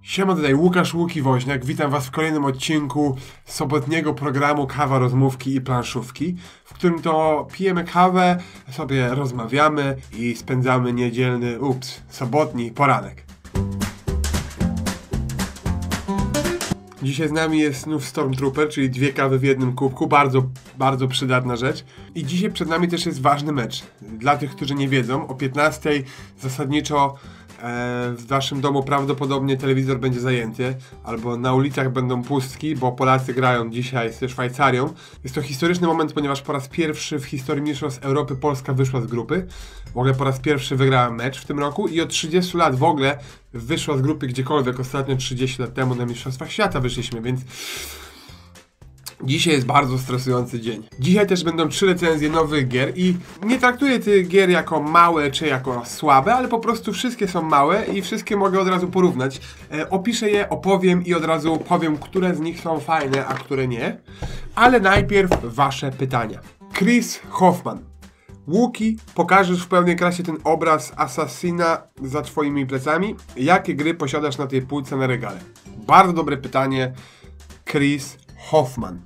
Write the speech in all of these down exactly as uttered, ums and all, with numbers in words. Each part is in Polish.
Siema, tutaj Łukasz Łuki-Woźniak, witam was w kolejnym odcinku sobotniego programu Kawa, Rozmówki i Planszówki, w którym to pijemy kawę, sobie rozmawiamy i spędzamy niedzielny, ups, sobotni poranek. Dzisiaj z nami jest znów Stormtrooper, czyli dwie kawy w jednym kubku, bardzo, bardzo przydatna rzecz. I dzisiaj przed nami też jest ważny mecz. Dla tych, którzy nie wiedzą, o piętnastej zasadniczo e, w waszym domu prawdopodobnie telewizor będzie zajęty, albo na ulicach będą pustki, bo Polacy grają dzisiaj ze Szwajcarią. Jest to historyczny moment, ponieważ po raz pierwszy w historii Mistrzostw Europy Polska wyszła z grupy. W ogóle po raz pierwszy wygrała mecz w tym roku i od trzydziestu lat w ogóle wyszła z grupy gdziekolwiek. Ostatnio trzydzieści lat temu na Mistrzostwach Świata wyszliśmy, więc dzisiaj jest bardzo stresujący dzień. Dzisiaj też będą trzy recenzje nowych gier i nie traktuję tych gier jako małe czy jako słabe, ale po prostu wszystkie są małe i wszystkie mogę od razu porównać. E, opiszę je, opowiem i od razu powiem, które z nich są fajne, a które nie. Ale najpierw wasze pytania. Chris Hoffman. Łuki, pokażesz w pełnej krasie ten obraz Assassina za twoimi plecami? Jakie gry posiadasz na tej półce na regale? Bardzo dobre pytanie. Chris Hoffman.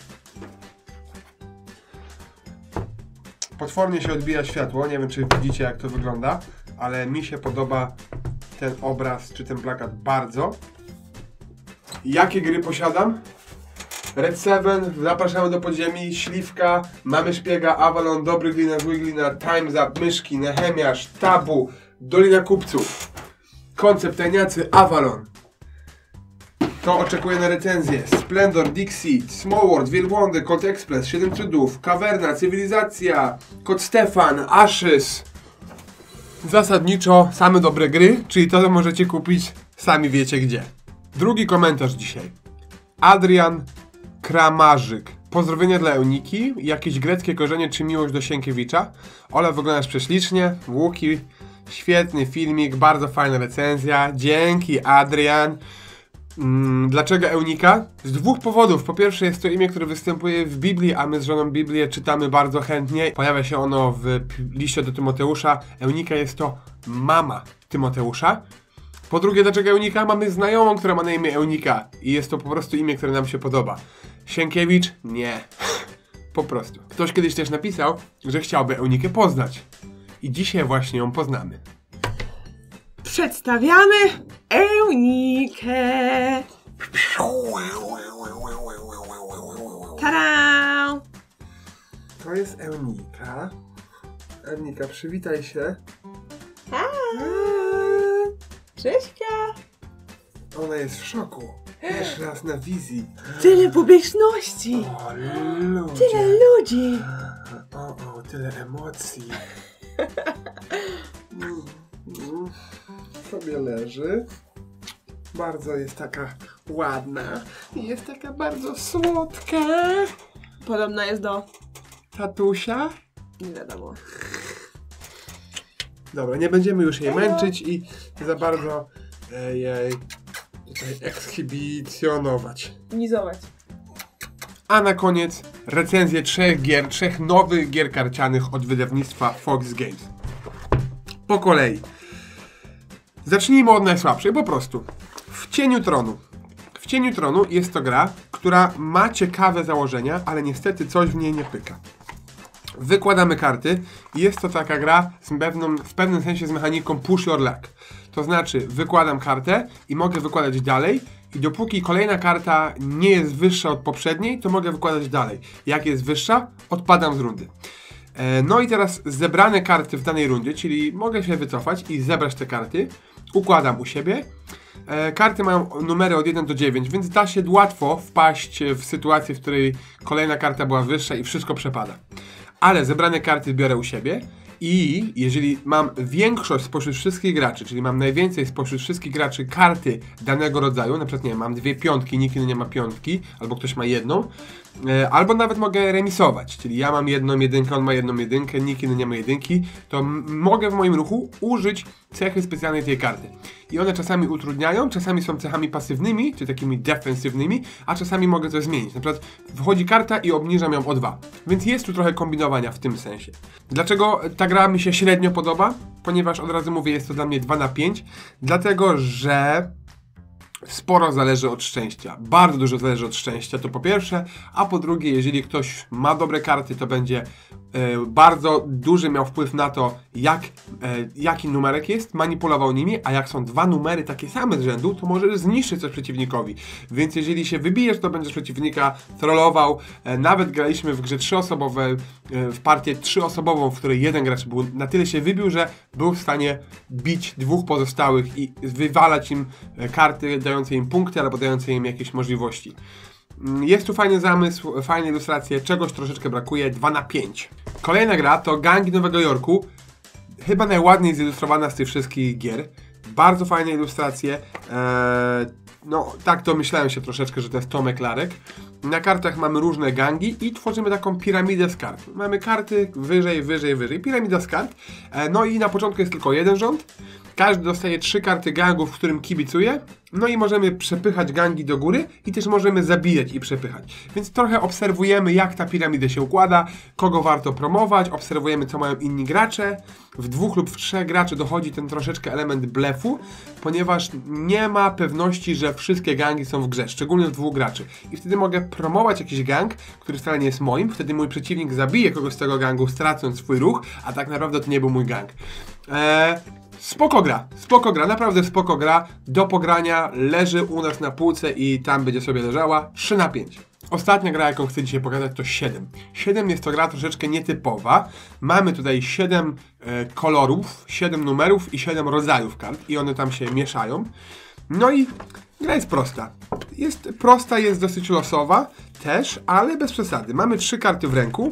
Potwornie się odbija światło, nie wiem czy widzicie jak to wygląda, ale mi się podoba ten obraz czy ten plakat bardzo. Jakie gry posiadam? Red Seven, Zapraszamy do Podziemi, Śliwka, Mamy Szpiega, Avalon, Dobry Glina, Zły Glina, Time's Up, Myszki, Nehemiasz, Tabu, Dolina Kupców, Koncept Tajniacy, Avalon. To oczekuję na recenzję. Splendor, Dixit, Smallworld, Wielbłądy, Colt Express, Siedem Cudów, Kawerna, Cywilizacja, Kot Stefan, Ashes. Zasadniczo same dobre gry, czyli to, co możecie kupić, sami wiecie gdzie. Drugi komentarz dzisiaj. Adrian Kramarzyk. Pozdrowienia dla Euniki, jakieś greckie korzenie czy miłość do Sienkiewicza. Ola, wyglądasz prześlicznie. Łuki, świetny filmik, bardzo fajna recenzja. Dzięki, Adrian. Hmm, dlaczego Eunika? Z dwóch powodów. Po pierwsze jest to imię, które występuje w Biblii, a my z żoną Biblię czytamy bardzo chętnie. Pojawia się ono w liście do Tymoteusza. Eunika jest to mama Tymoteusza. Po drugie, dlaczego Eunika? Mamy znajomą, która ma na imię Eunika i jest to po prostu imię, które nam się podoba. Sienkiewicz? Nie. Po prostu. Ktoś kiedyś też napisał, że chciałby Eunikę poznać. I dzisiaj właśnie ją poznamy. Przedstawiamy Eunikę. Tada! To jest Eunika. Eunika, przywitaj się. Cześćka! Ona jest w szoku. Pierwszy raz na wizji. Tyle publiczności! O, ludzie. Tyle ludzi! O, o, tyle emocji. Mm, mm. Sobie leży. Bardzo jest taka ładna. I jest taka bardzo słodka. Podobna jest do... Tatusia? Nie wiadomo. Dobra, nie będziemy już jej męczyć i za bardzo e, jej tutaj ekshibicjonować. Nizować. A na koniec recenzję trzech gier, trzech nowych gier karcianych od wydawnictwa Fox Games. Po kolei. Zacznijmy od najsłabszej, po prostu. W Cieniu Tronu. W Cieniu Tronu jest to gra, która ma ciekawe założenia, ale niestety coś w niej nie pyka. Wykładamy karty i jest to taka gra z pewną, w pewnym sensie z mechaniką push your luck. To znaczy wykładam kartę i mogę wykładać dalej i dopóki kolejna karta nie jest wyższa od poprzedniej, to mogę wykładać dalej. Jak jest wyższa, odpadam z rundy. E, no i teraz zebrane karty w danej rundzie, czyli mogę się wycofać i zebrać te karty, układam u siebie. E, karty mają numery od jeden do dziewięciu, więc da się łatwo wpaść w sytuację, w której kolejna karta była wyższa i wszystko przepada. Ale zebrane karty biorę u siebie i jeżeli mam większość spośród wszystkich graczy, czyli mam najwięcej spośród wszystkich graczy karty danego rodzaju, na przykład nie wiem, mam dwie piątki, nikt inny nie ma piątki, albo ktoś ma jedną, e, albo nawet mogę remisować, czyli ja mam jedną jedynkę, on ma jedną jedynkę, nikt inny nie ma jedynki, to mogę w moim ruchu użyć cechy specjalnej tej karty. I one czasami utrudniają, czasami są cechami pasywnymi, czy takimi defensywnymi, a czasami mogę coś zmienić. Na przykład wchodzi karta i obniżam ją o dwa. Więc jest tu trochę kombinowania w tym sensie. Dlaczego ta gra mi się średnio podoba? Ponieważ od razu mówię, jest to dla mnie dwa na pięć. Dlatego, że sporo zależy od szczęścia. Bardzo dużo zależy od szczęścia, to po pierwsze, a po drugie, jeżeli ktoś ma dobre karty, to będzie e, bardzo duży miał wpływ na to, jak, e, jaki numerek jest, manipulował nimi, a jak są dwa numery takie same z rzędu, to możesz zniszczyć coś przeciwnikowi. Więc jeżeli się wybijesz, to będziesz przeciwnika trollował. E, nawet graliśmy w grze trzyosobowe, e, w partię trzyosobową, w której jeden gracz był, na tyle się wybił, że był w stanie bić dwóch pozostałych i wywalać im e, karty, dające im punkty albo dające im jakieś możliwości. Jest tu fajny zamysł, fajne ilustracje, czegoś troszeczkę brakuje, dwa na pięć. Kolejna gra to Gangi Nowego Jorku, chyba najładniej zilustrowana z tych wszystkich gier. Bardzo fajne ilustracje, eee, no tak domyślałem się troszeczkę, że to jest Tomek Larek. Na kartach mamy różne gangi i tworzymy taką piramidę z kart. Mamy karty wyżej, wyżej, wyżej, piramida z kart, eee, no i na początku jest tylko jeden rząd. Każdy dostaje trzy karty gangów, w którym kibicuje. No i możemy przepychać gangi do góry i też możemy zabijać i przepychać. Więc trochę obserwujemy, jak ta piramida się układa, kogo warto promować, obserwujemy, co mają inni gracze. W dwóch lub w trzech graczy dochodzi ten troszeczkę element blefu, ponieważ nie ma pewności, że wszystkie gangi są w grze, szczególnie w dwóch graczy. I wtedy mogę promować jakiś gang, który wcale nie jest moim, wtedy mój przeciwnik zabije kogoś z tego gangu, stracąc swój ruch, a tak naprawdę to nie był mój gang. Eee... Spoko gra, spoko gra, naprawdę spoko gra, do pogrania, leży u nas na półce i tam będzie sobie leżała, trzy na pięć. Ostatnia gra, jaką chcę dzisiaj pokazać, to siedem. siedem jest to gra troszeczkę nietypowa, mamy tutaj siedem e, kolorów, siedem numerów i siedem rodzajów kart i one tam się mieszają. No i gra jest prosta, jest prosta, jest dosyć losowa też, ale bez przesady. Mamy trzy karty w ręku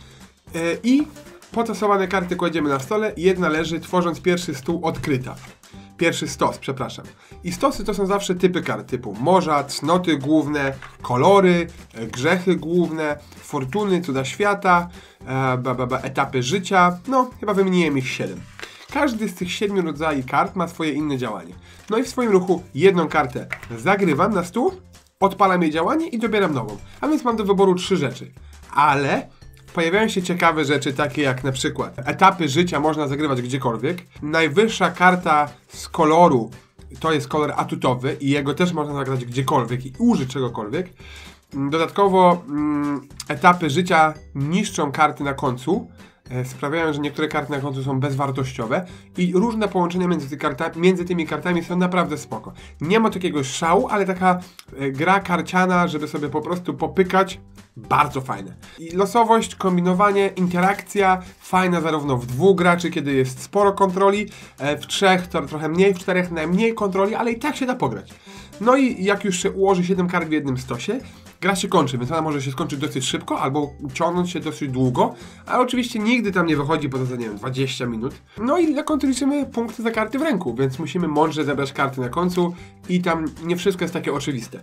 e, i potasowane karty kładziemy na stole, jedna leży, tworząc pierwszy stół odkryta. Pierwszy stos, przepraszam. I stosy to są zawsze typy kart, typu morza, cnoty główne, kolory, grzechy główne, fortuny, cuda świata, e, ba, ba, ba, etapy życia. No, chyba wymieniłem ich siedem. Każdy z tych siedmiu rodzajów kart ma swoje inne działanie. No i w swoim ruchu jedną kartę zagrywam na stół, odpalam jej działanie i dobieram nową. A więc mam do wyboru trzy rzeczy. Ale pojawiają się ciekawe rzeczy, takie jak na przykład etapy życia można zagrywać gdziekolwiek. Najwyższa karta z koloru to jest kolor atutowy i jego też można zagrać gdziekolwiek i użyć czegokolwiek. Dodatkowo mm, etapy życia niszczą karty na końcu, e, sprawiają, że niektóre karty na końcu są bezwartościowe i różne połączenia między, ty karta, między tymi kartami są naprawdę spoko. Nie ma takiego szału, ale taka e, gra karciana, żeby sobie po prostu popykać. Bardzo fajne. I losowość, kombinowanie, interakcja fajna zarówno w dwóch graczy, kiedy jest sporo kontroli, w trzech to trochę mniej, w czterech najmniej kontroli, ale i tak się da pograć. No i jak już się ułoży siedem kart w jednym stosie, gra się kończy, więc ona może się skończyć dosyć szybko albo ciągnąć się dosyć długo, ale oczywiście nigdy tam nie wychodzi poza, nie wiem, dwadzieścia minut. No i na końcu liczymy punkty za karty w ręku, więc musimy mądrze zebrać karty na końcu i tam nie wszystko jest takie oczywiste.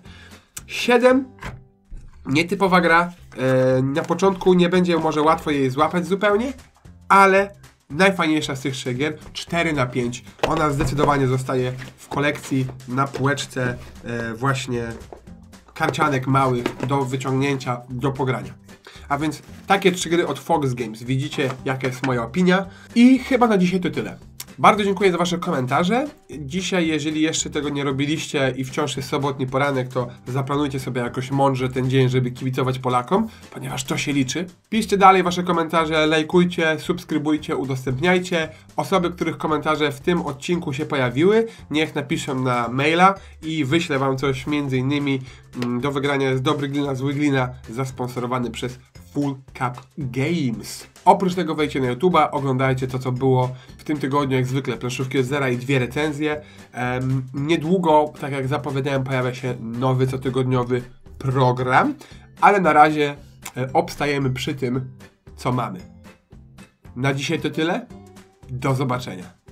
siedem Nietypowa gra, e, na początku nie będzie może łatwo jej złapać zupełnie, ale najfajniejsza z tych trzech gier, cztery na pięć. Ona zdecydowanie zostaje w kolekcji na półeczce e, właśnie karcianek małych do wyciągnięcia, do pogrania. A więc takie trzy gry od Fox Games. Widzicie, jaka jest moja opinia i chyba na dzisiaj to tyle. Bardzo dziękuję za wasze komentarze. Dzisiaj, jeżeli jeszcze tego nie robiliście i wciąż jest sobotni poranek, to zaplanujcie sobie jakoś mądrze ten dzień, żeby kibicować Polakom, ponieważ to się liczy. Piszcie dalej wasze komentarze, lajkujcie, subskrybujcie, udostępniajcie. Osoby, których komentarze w tym odcinku się pojawiły, niech napiszą na maila i wyślę wam coś, między innymi do wygrania jest Dobry Glina, Zły Glina, zasponsorowany przez Full Cup Games. Oprócz tego wejdźcie na YouTube'a, oglądajcie to, co było w tym tygodniu, jak zwykle, planszówki od zera i dwie recenzje. Um, niedługo, tak jak zapowiadałem, pojawia się nowy, cotygodniowy program, ale na razie e, obstajemy przy tym, co mamy. Na dzisiaj to tyle. Do zobaczenia.